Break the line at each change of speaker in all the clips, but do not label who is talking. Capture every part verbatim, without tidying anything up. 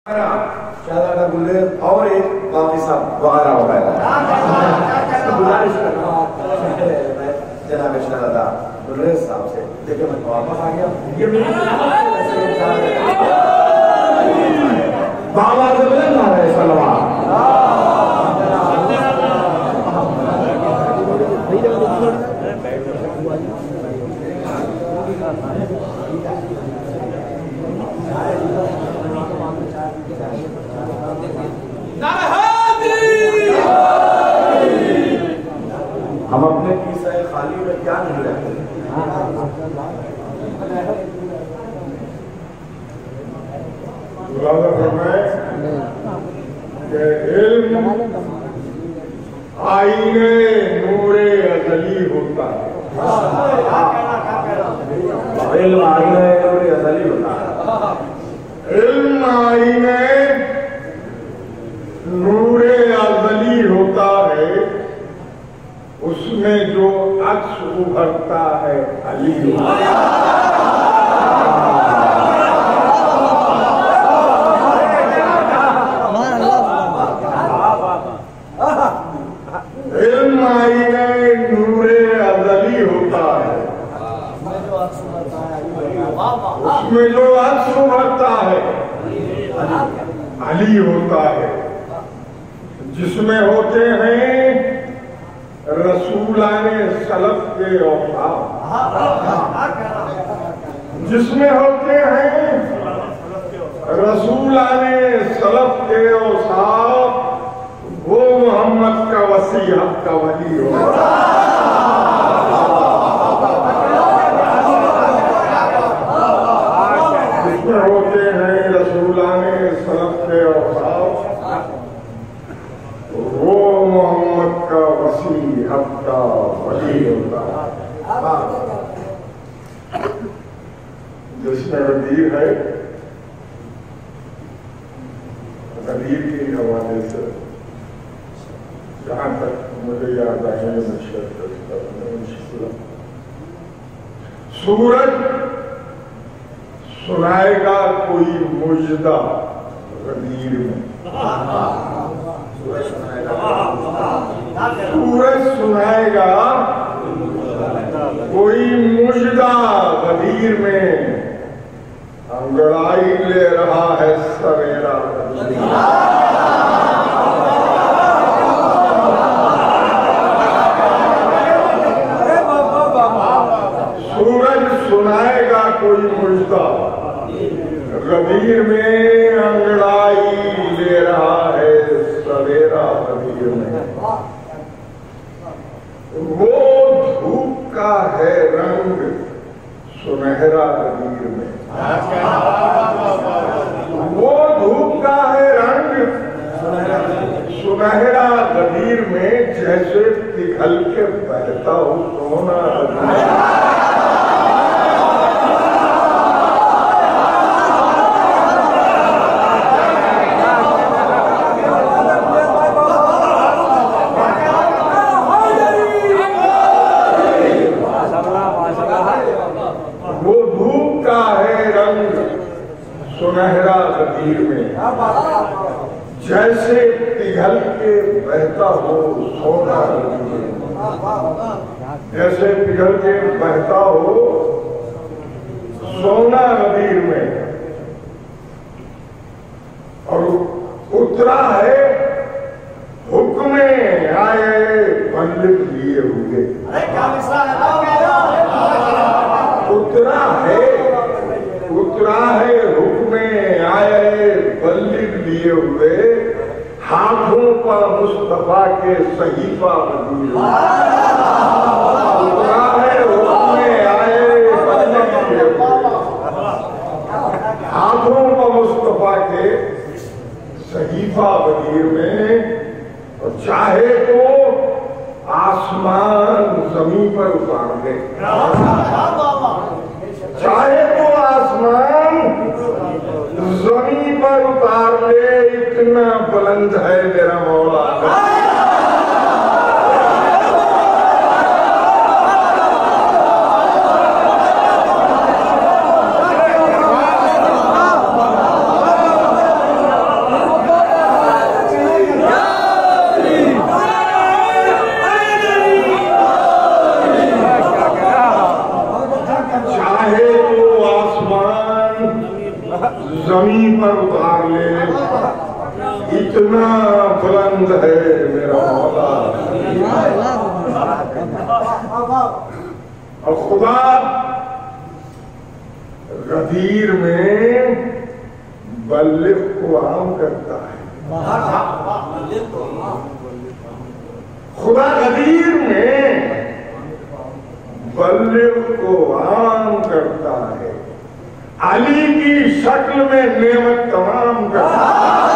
शाहजादा गुलेर और एक बाकी सब वगैरह वगैरह गुजारिश करना जनाब शाहजादा गुलेर साहब से। देखिए मैं वापस आ गया ये बाबा ज़मीन आ रहे सलवार हम अपने किस्सा खाली में क्या नहीं रहते।
आईने नूरे अज़ली होता है।
इल्म आईने नूरे अज़ली होता है।
इल्म आईने नूरे अज़ली होता है, उसमें जो अक्स उभरता है अली होता है। इल्म आईने नूरे अज़ली होता है, उसमें जो अक्स उभरता है अली होता है, जिसमें होते हैं रसूलाने सलफ के औसाफ, जिसमें होते हैं रसूलाने सलफ के औसाफ, वो मोहम्मद का वसीहत का वली होता है। जिसमें होते हैं रसूलाने सलफ के औसाफ, वो मोहम्मद का वसीहत का वली होता है। जिसमें गदीर है, गदीर के हवाले से जहाँ तक मुझे याद आए मैं शेयर करता हूँ। सूरज सुनाएगा कोई मुजदा गदीर में, सूरज सुनाएगा कोई मुजदा गदीर में, अंगड़ाई ले रहा है सवेरा। सूरज सुनाएगा कोई मुजदा गदीर में, अंगड़ाई ले रहा है सवेरा गदीर में। वो धूप का है रंग सुनहरा गदीर में, वो धूप का है रंग सुनहरा गदीर में, जैसे पिघल के बहता हो सोना गदीर। सुनहरा गदीर में, जैसे पिघल के बहता हो सोना गदीर, जैसे पिघल के बहता हो सोना गदीर में। और उतरा है हुक्मे आए बंदिश लिए हुए, उतरा है उतरा है हुक्मे आए बल्लिग लिए हुए, हाथों पर मुस्तफा के सहीफा बदीर। उतरा है हुक्मे आए बल्लिग लिए हुए, हाथों पर मुस्तफा के सहीफा बदीर में। और चाहे तो आसमान जमीन पर उतार दे, चाहे तो आसमान जमीन पर उतार ले, इतना बुलंद है मेरा मौला। उतार ले, इतना बुलंद है मेरा मौला। और खुदा गदीर में बल्लिग को आम करता है। खुदा गदीर में बल्लिग को आम करता है, अली की शक्ल में नेमत तमाम करता है।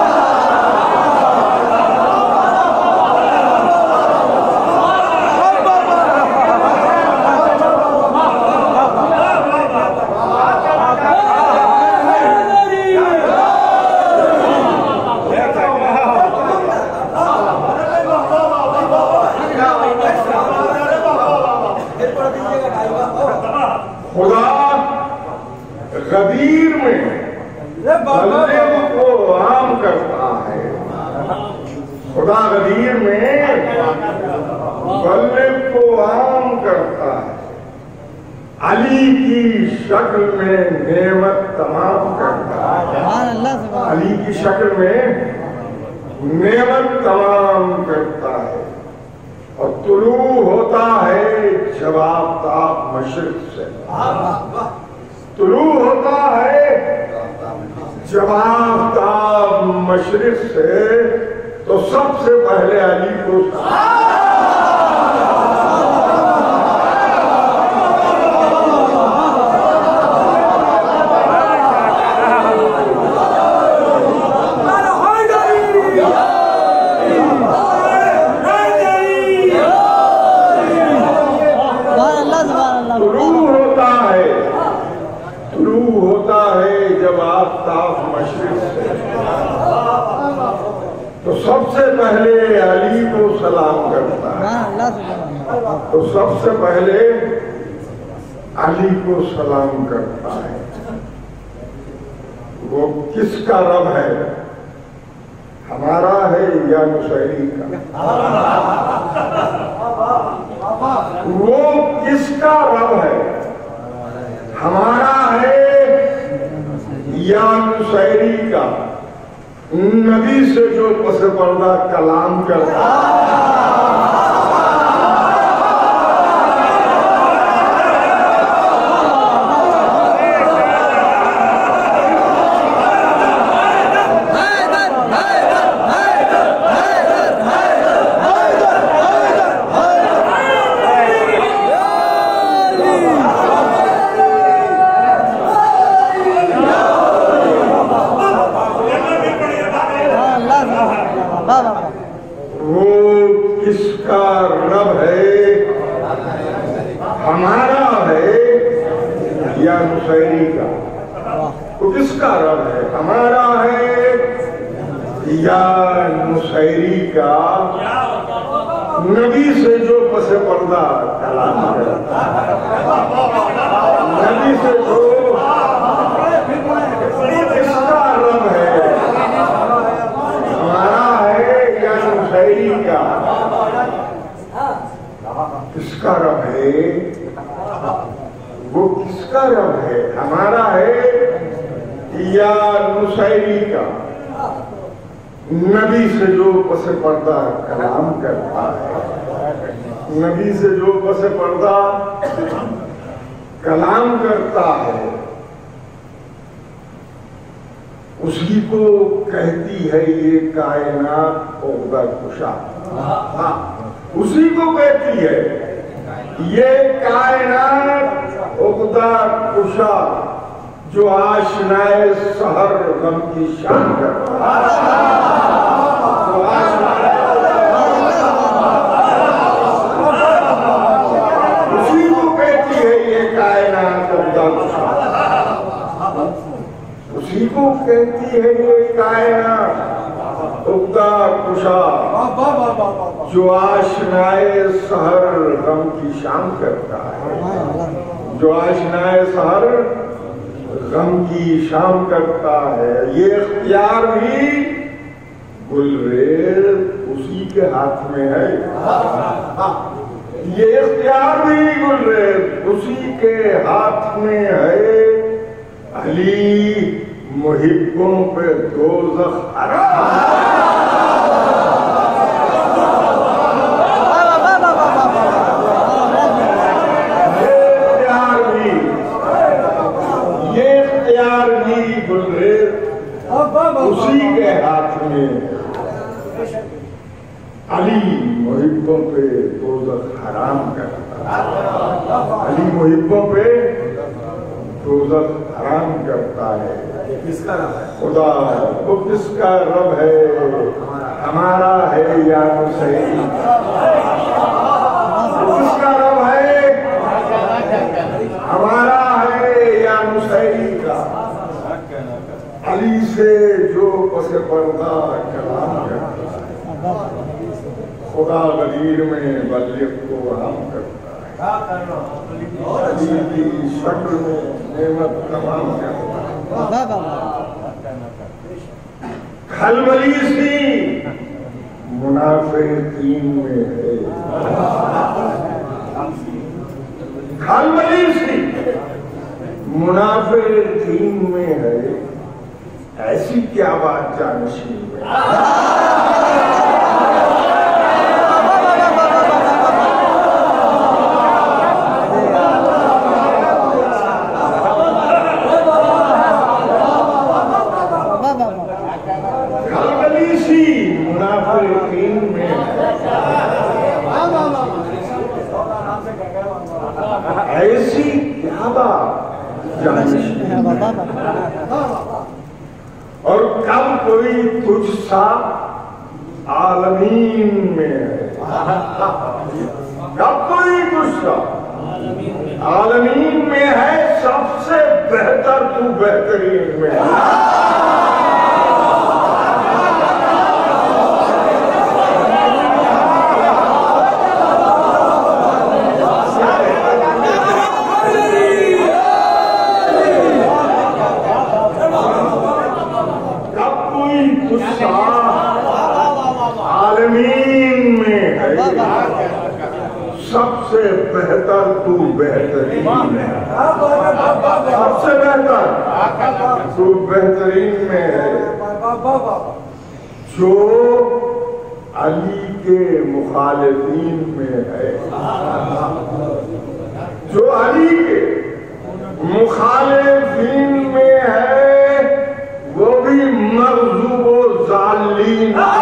गदीर में बल्लिग को आम करता है, खुदा गदीर में बल्लिग को आम करता है, अली की शक्ल में नेमत तमाम करता है। अली की शक्ल में नेमत तमाम करता है। और तुलू होता है जब आफ्ताब मशरिक से, तुलू होता है जब आफ्ताब मशरिक से, तो सबसे पहले अली को सबसे पहले अली को सलाम करता है। तो सबसे पहले अली को सलाम करता है। वो किसका रब है? हमारा है या नुसैरी का? वो किसका रब है? हमारा है या नुसैरी का? नबी से जो पस पर्दा कलाम करता तो किसका रब है? हमारा है या नुसैरी का? नबी से जो पस पर्दा कलाम करता है, नबी से जो किसका रब है? हमारा है या नुसैरी का? किसका रब है? वो किसका रब है? हमारा है या नुसैरी का? नबी से जो पस पर्दा कलाम करता है, नबी से जो पस पर्दा कलाम करता है, उसी को कहती है ये कायनात ओहदा कुशा। हाँ, उसी को कहती है ये कायनात ओहदा कुशा, जो आशनाए सहर गम की शान करता है। उसी को कहती है ये कायनात ओहदा कुशा, उसी को कहती है ये कायनात ओहदा कुशा, जो आशनाए सहर गम की शान करता है। जो आशनाए सहर गम की शाम करता है। ये इख्तियार भी गुलरेज उसी के हाथ में है। ये इख्तियार भी गुलरेज उसी के हाथ में है। अली मुहिब्बों पे दोज़ख हराम। उसी के हाथ में अली मुहिब्बों पे दोज़ख हराम करता है। अली मुहिब्बों पे दोज़ख हराम करता है।
किसका रब है?
खुदा। वो किसका रब है? हमारा है या हुसैन? किसका रब है? हमारा है या हुसैन का? अली से जो पसे पर्दा कलाम करता है, खुदा गदीर में बलियत को आम करता है। अली की शक्ल में नेमत तमाम करता है। खलबली सी मुनाफिकीन में है। खलबली सी मुनाफिकीन में है। ऐसी क्या बात जानशीन में? खलबली सी मुनाफिकीन में ऐसी क्या बात जानशीन में? और कब कोई तुझसा आलमीन में है? कब कोई तुझसा आलमीन में है? सबसे बेहतर तू बेहतरीन में है। आलमीन में है। सबसे बेहतर तू बेहतरीन है। सबसे बेहतर तू बेहतरीन में है। जो अली के मुखालिफीन में है, जो अली के मुखालिफीन में है, वो भी मग़ज़ूब व ज़ालिम है।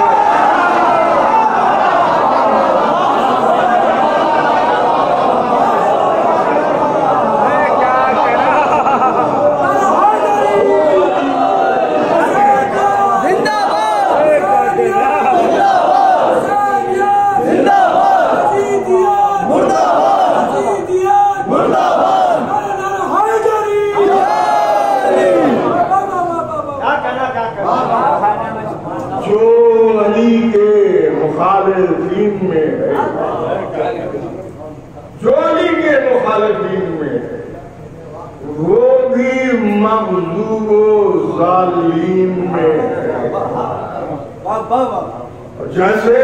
मुखालिफीन में है, जो अली के मुखालिफीन में है, वो भी मग़ज़ूब व ज़ालिम में है। जैसे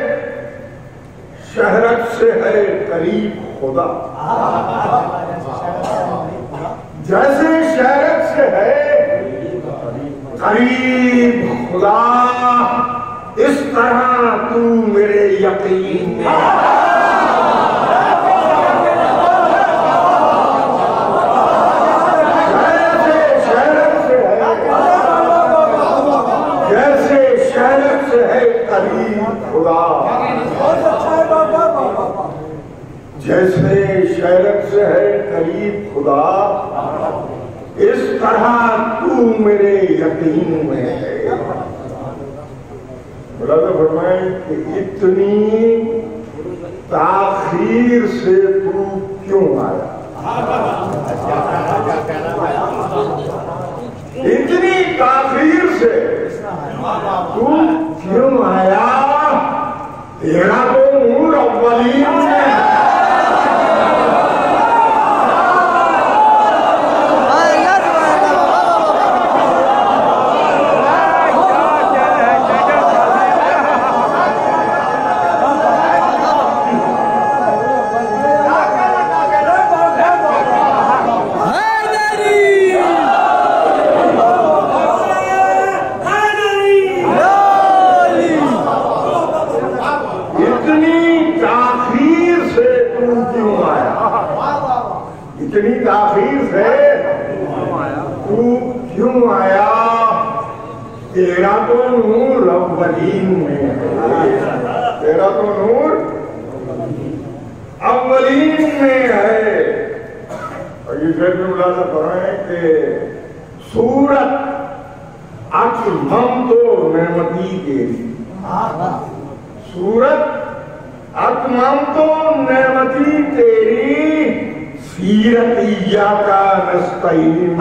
शहरत से है करीब खुदा, जैसे शहरत से है करीब खुदा, इस तरह तू मेरे यकीन में। जैसे शहरत से है, जैसे शहरत से है करीब खुदा, जैसे शहरत से है करीब खुदा, इस तरह तू मेरे यकीन में है। मुराद फरमाए कि इतनी ताखीर से तू क्यों आया? इतनी ताखीर से तू क्यों आया? तेरा तो मूड अव्वलीन में है। इतनी ताखीर से तू क्यों आया? तेरा तो नूर अव्वलीन में है, तेरा तो नूर अव्वलीन में है। और ये फिर भी मुलाजा करें कि सूरत अकमम तो नेमती तेरी, सूरत अकमम तो नेमती तेरी, सीरत इय्याका नस्तईन।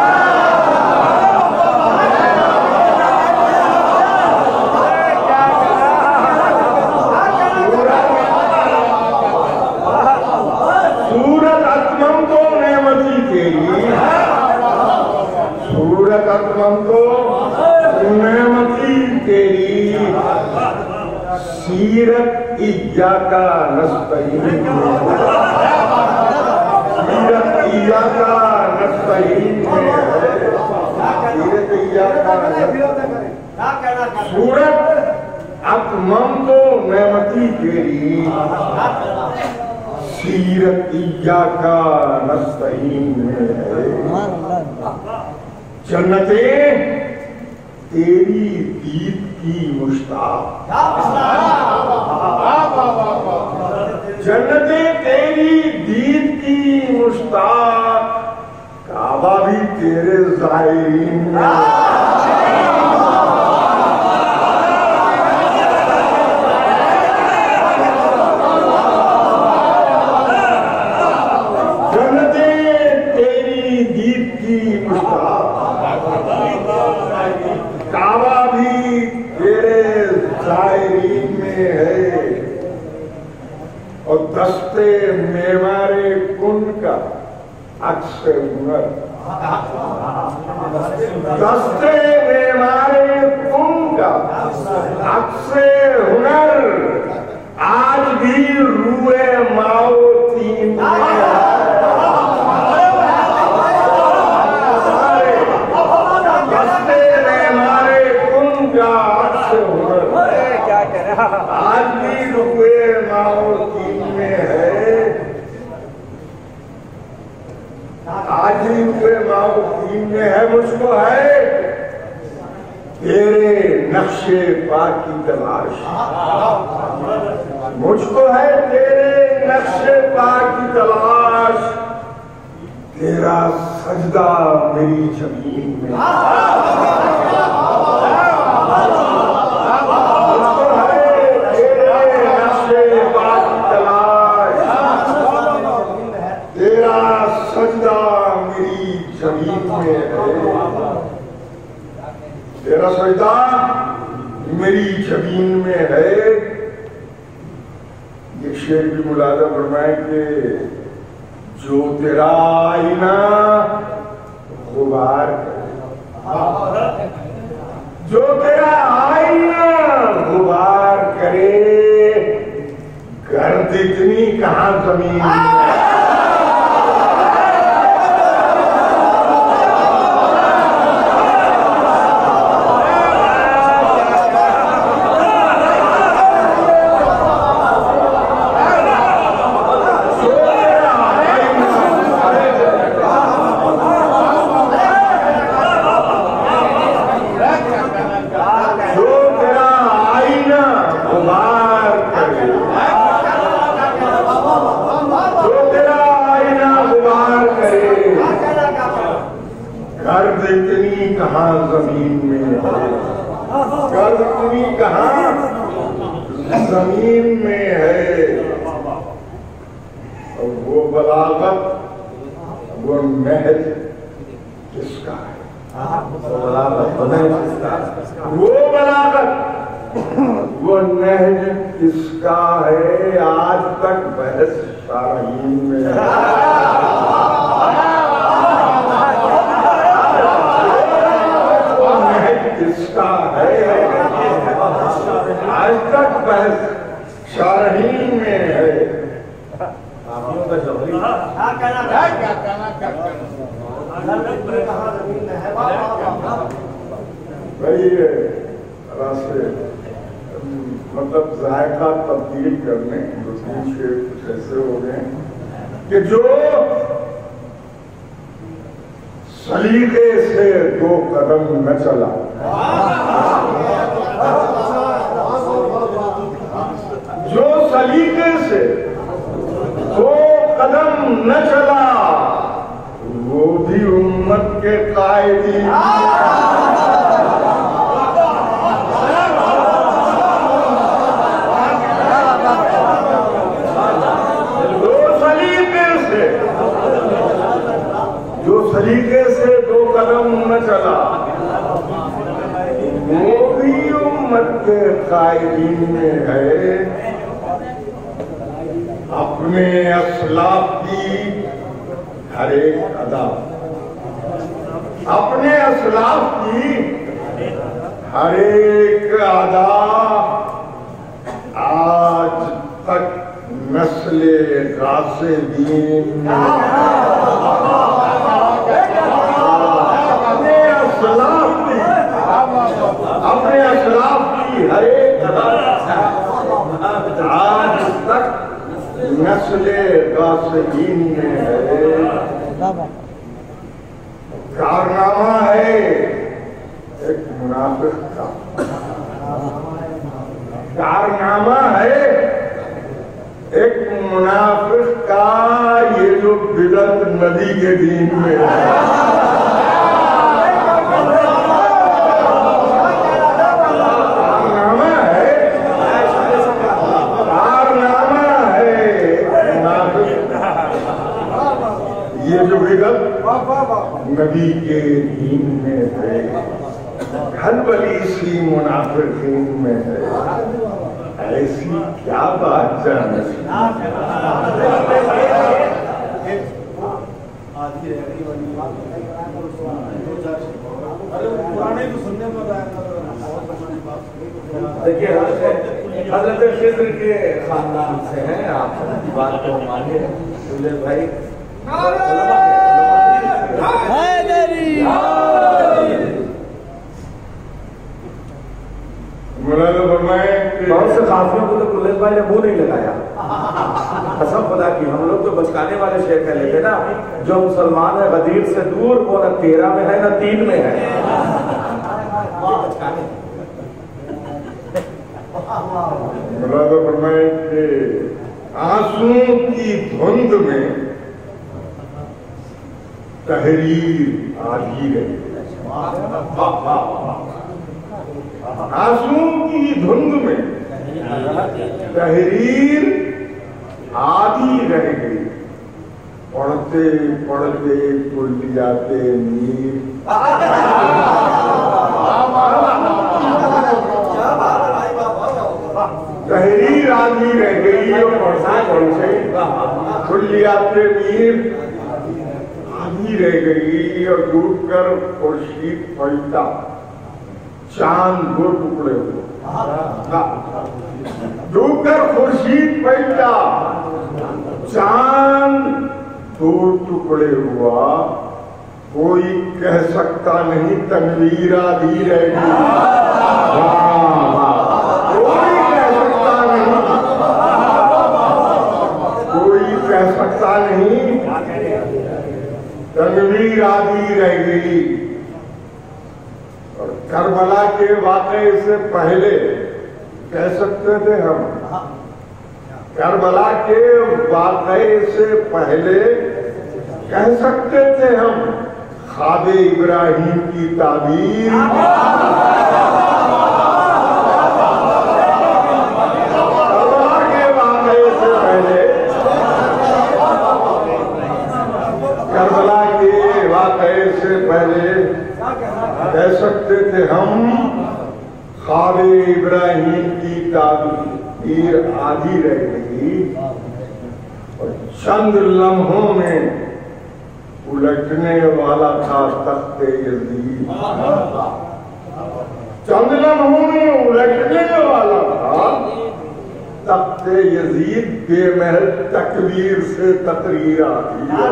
सूरत अकमम तो नेमती तेरी, सूरत अकमम तो नेमती तेरी, सीरत इय्याका नस्तईन। सीरत इय्याका नस्तईन में है, सीरत इय्याका नस्तईन। सूरत अकमम तो नेमती तेरी, सीरत इय्याका नस्तईन में है। जन्नतें तेरी दीद की मुश्ताक, जन्नतें तेरी दीद की मुश्ताक, काबा भी तेरे ज़ायरीन में। काबा भी तेरे ज़ायरीन में है। और दस्ते मेमारे कुन का अक्स हुनर, दस्ते मेमारे कुन का अक्स हुनर, आज भी रूए माओ तीन आज भी रुए माओ तीन में है, आज भी रुए माओ तीन में है। मुझको है तेरे नक्शे पा की तलाश, मुझको है तेरे नक्शे पा की तलाश, तेरा सजदा मेरी जमीन में। सजदा मेरी जमीन में है, तेरा सजदा मेरी जमीन में है। ये शेर भी मुलाजा फरमाए कि जो तेरा आईना गुबार करे, जो तेरा आईना गुबार करे, गर्द इतनी कहां जमीन में। कहां जमीन में है, गर्द इतनी कहां जमीन में है। और वो बलागत, वो महज किसका है? वो बलागत, वो बलागत, वो महज किसका है? आज तक बहस शाहीन में है। किसका है? आज तक बहस शाहीन में है। भाई रास्ते मतलब जायका तब्दील करने कुछ ऐसे हो गए कि जो सलीके से दो कदम न चला, जो सलीके से दो कदम न चला वो भी उम्मत के कायदी। सलीके से दो कदम न चला वो भी उम्मत के कायदीन में है। अपने असलाफ की हर एक अदा, अपने असलाफ की हर एक अदा आज तक नस्ले गासिबीन में अपने असलाफ की हर एक आज तक नस्ले गासिबीन में है। कारनामा है एक मुनाफिक का, कारनामा है एक मुनाफिक का, ये जो बिदअत नबी के दीन में है। ये जो विगत नबी के दीन में है, खलबली सी मुनाफिकीन में है, ऐसी क्या बात जाने।
देखिए हजरत खिद्र के खानदान से हैं आप, बात को मानिए भाई।
बहुत
से काफियों को तो कुल्लत भाई ने मुंह नहीं लगाया, कसम खुदा की। हम लोग तो बचकाने वाले शेर कह लेते ना, जो मुसलमान है गदीर से दूर, वो न तेरह में है न तीन में है।
आंसुओं की धुंध में तहरीर आधी रही, आंसुओं की धुंध में तहरीर आधी रह गई। पढ़ते पढ़ते भूल जाते नीर, तहरीर आधी रह गई और पढ़ते पढ़ते भूल जाते नीर आधी रह गई। और डूब कर खुर्शीद फैलता, चांद दो टुकड़े हुए, डूब कर खुर्शीद फैलता, चांद दो टुकड़े हुआ। कोई कह सकता नहीं तनवीर आधी रह गई, कोई कह सकता नहीं, कोई कह सकता नहीं तनवीर आधी रह गई। और करबला के वाक़े से पहले कह सकते थे हम, करबला के वाक़े से पहले कह सकते थे हम, ख्वाब इब्राहिम की ताबीर। करबला के वाक़े से पहले, करबला के वाक़े से पहले कह सकते थे हम, ख्वाब इब्राहिम की ताबीर आधी रह गई। और चंद लम्हों में उलटने वाला था तख्ते यजीद, चंद लम्हों में उलटने वाला था तख्ते यजीद। बेमहल तकबीर से तकरीर आती है।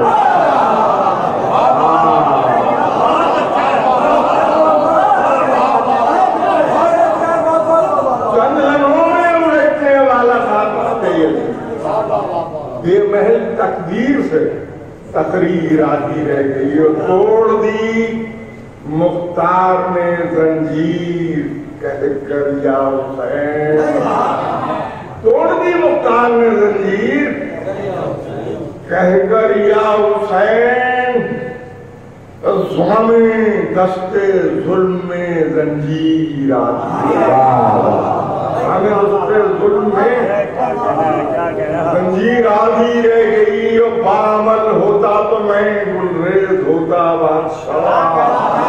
चंद लम्हों में उलटने वाला था तख्ते यजीद, बेमहल तकबीर से तकरीर आती रह गई। और तोड़ दी मुख्तार ने जंजीर कह कर या हुसैन, तोड़ दी मुख्तार ने जंजीर कह कर या हुसैन, ज़ुल्म दस्ते जुल्म में जंजीर आती हमें उसके जुल्म में जंजीर आधी रह गई और बामल होता तो मैं गुलरेज होता बादशाह,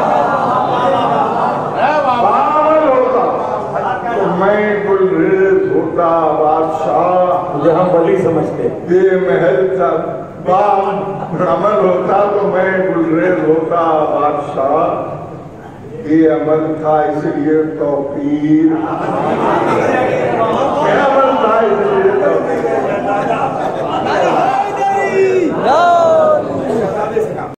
बामल होता तो मैं गुलरेज होता बादशाह,
मुझे हम वली समझते
बेमहल था अमल होता तो मैं गुलरेज होता बादशाह, ये अमल था इसलिए तौकीर, क्या अमल था